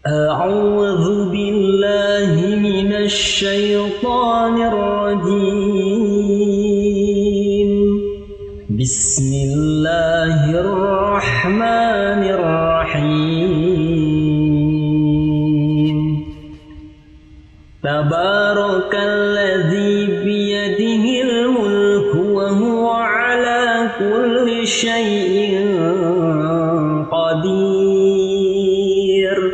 أعوذ بالله من الشيطان الرجيم. بسم الله الرحمن الرحيم. تبارك الذي بيده الملك وهو على كل شيء قدير.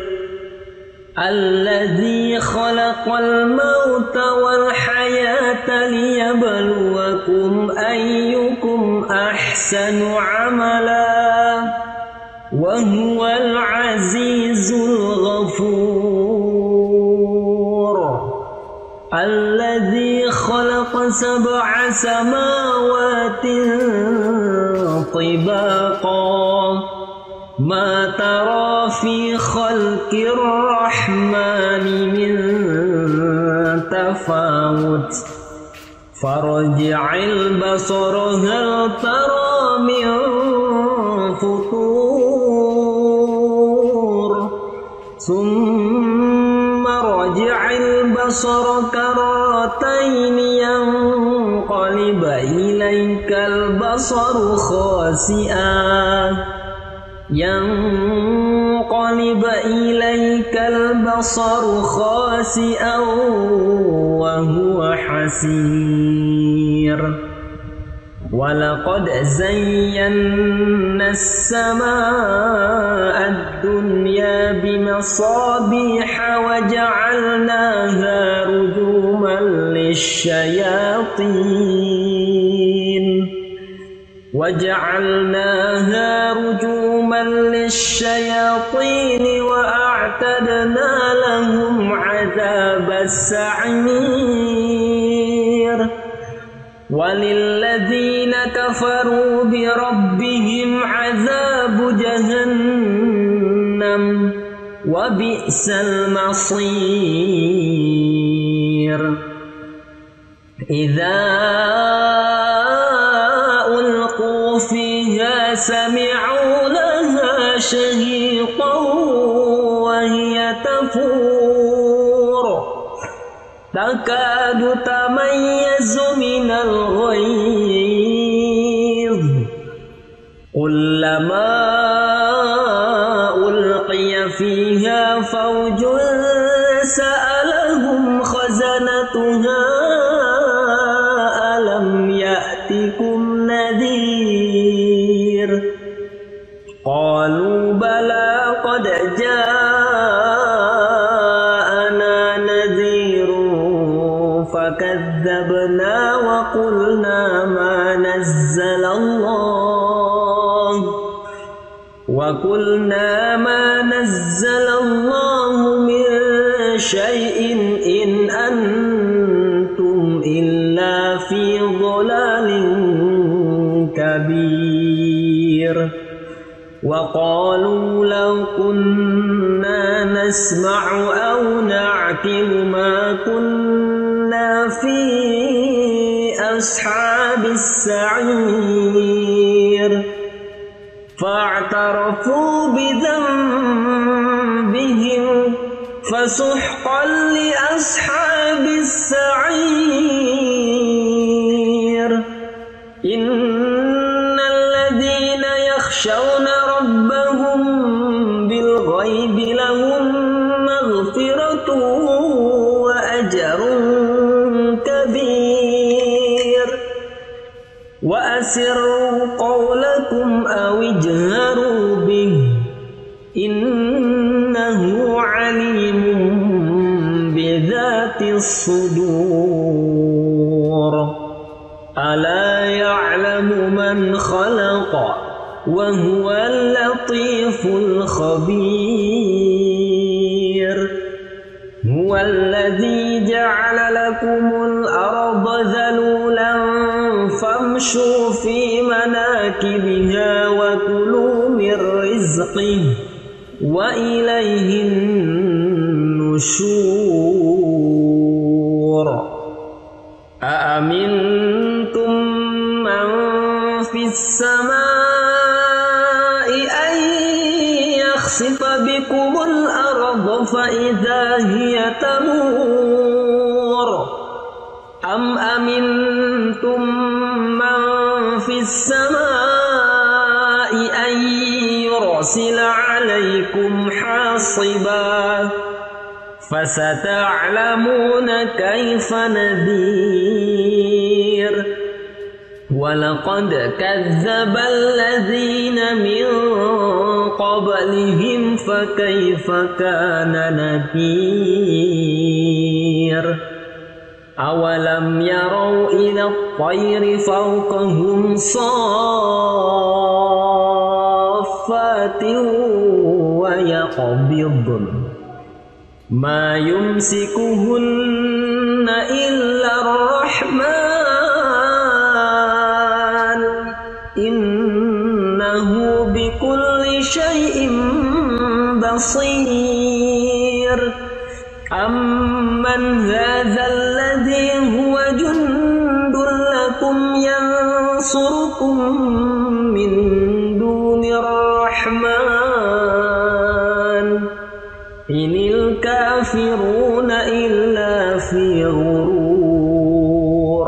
الذي خلق الموت والحياة ليبلوكم أيكم أحسن عملا وهو العزيز الغفور. الذي خلق 7 سماوات طباقا ما ترى في خلق الرحمن من تفاوت فارجع البصر هل ترى من فطور ثم رجع البصر كرتين ينقلب إليك البصر خاسئا وهو حسير. ولقد زينا السماء الدنيا بمصابيح وجعلناها رجوما للشياطين وأعتدنا لهم عذاب السعير. وللذين كفروا بربهم عذاب جهنم وبئس المصير. إذا ألقوا فيها سمعوا لها شهيقا وهي تفور تكاد تميز من الغيظ كلما ألقي فيها فوج سألهم خزنتها ألم يأتكم نذير قالوا بلى قد جاءنا نذير فكذبنا وقلنا ما نزل الله من شيء إن أنتم إلا في ضلال كبير. وقالوا لو كنا نسمع أو نعقل ما كنا في أصحاب السعير. فاعترفوا بذنبهم فسحقا لأصحاب السعير. إن الذين يخشون ربهم بالغيب لهم مغفرة وأجر كبير. وأسروا قولكم أو اجهروا به إنه عليم بذات الصدور. ألا يعلم من خلق وهو اللطيف الخبير. هو الذي جعل لكم الأرض ذلولا فامشوا في مناكبها وكلوا من رزقه وإليه النشور. أأمنتم من في السماء أن يخسف بكم الأرض الأرض فإذا هي تمور أم أمنتم من في السماء أن يرسل عليكم حاصبا فستعلمون كيف نذير ولقد كذب الذين من قبلهم فكيف كان نكير أولم يروا إلى الطير فوقهم صافات ويقبضن ما يمسكهن إلا الرحمن إنه بكل شيء بصير أمن هذا الذي هو جند لكم ينصركم من دون الرحمن إن الكافرون إلا في غرور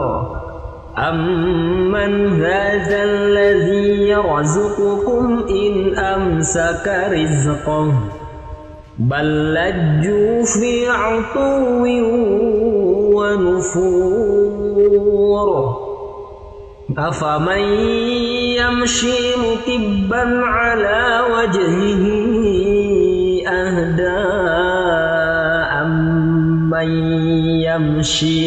أمن هذا الذي يرزقكم إن أمسك رزقه بل لجوا في عتو ونفور أفمن يمشي مكبا على وجهه أهدى أمن يمشي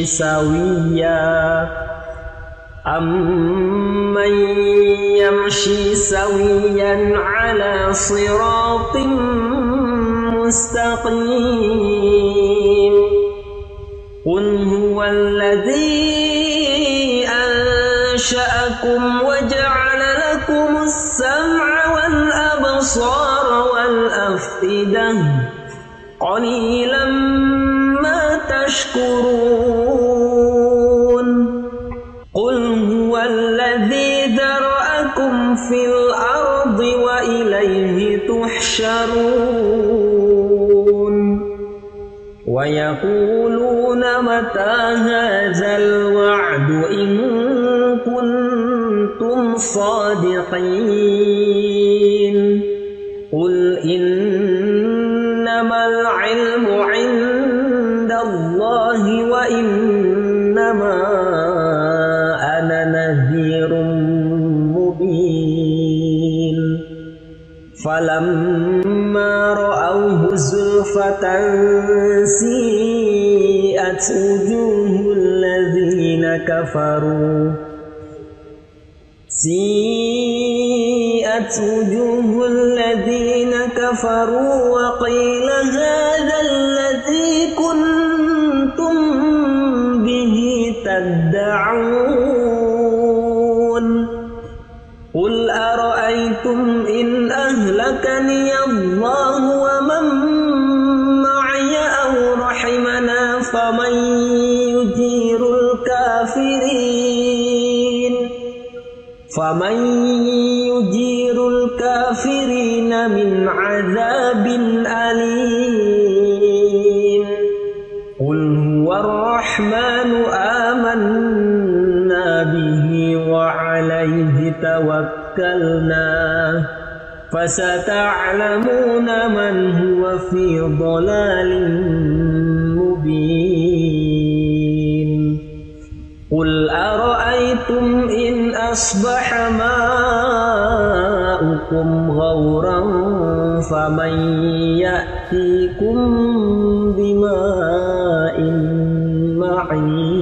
سويا على صراط مستقيم قل هو الذي أنشأكم وجعل لكم السمع والأبصار والأفئدة قليلا ما تشكرون قل هو الذي ذرأكم في الأرض وإليه تحشرون ويقولون متى هذا الوعد إن كنتم صادقين قل إنما العلم عند الله وإنما أنا نذير مبين فلما رأوه زلفة سيئت وجوه الذين كفروا وقيل هذا الذي كنتم به تدعون قل أرأيتم إن أهلكني الله ومن معي أو رحمنا فمن يجير الكافرين من عذاب أليم قل هو الرحمن آمنا به وعليه توكلنا فستعلمون من هو في ضلال مبين قل أرأيتم إن أصبح ماؤكم غورا فمن يأتيكم بماء معين